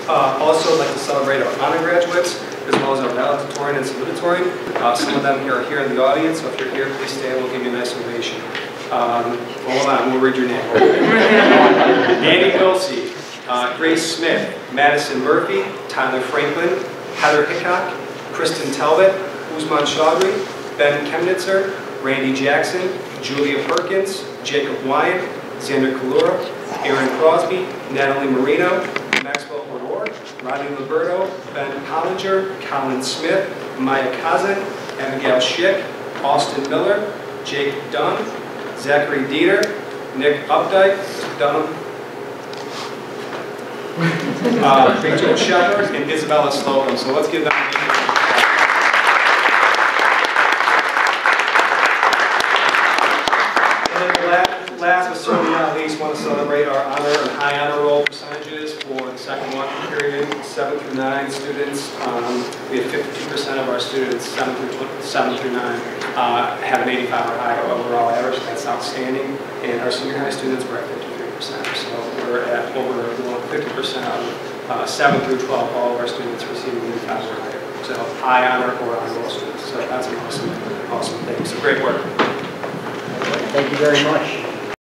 Also, I'd like to celebrate our honor graduates, as well as our valedictorian and salutatorian. Some of them are here in the audience, so if you're here, please stand. We'll give you a nice ovation. Hold on, we'll read your name. Andy Wilsey, Grace Smith, Madison Murphy, Tyler Franklin, Heather Hickok, Kristen Talbot, Usman Chaudhry, Ben Chemnitzer, Randy Jackson, Julia Perkins, Jacob Wyatt, Xander Kalura, Aaron Crosby, Natalie Marino, Maxwell O'Rourke, Rodney Liberto, Ben Hollinger, Colin Smith, Maya Kazan, Abigail Schick, Austin Miller, Jake Dunn, Zachary Dieter, Nick Updike, Dunham, Rachel Shepard, and Isabella Slocum. So let's give them a hand. And then last but certainly not least, want to celebrate our honor and high honor roll percentages for the second walking period, 7 through 9 students. We have 52% of our students, 7 through 9, have an 85 or higher overall average. That's outstanding. And our senior high students were at 53%. So we're at over 50% of 7 through 12, all of our students receiving 85 or higher. So high honor or honor roll students. So that's an awesome thing. So great work. Thank you very much.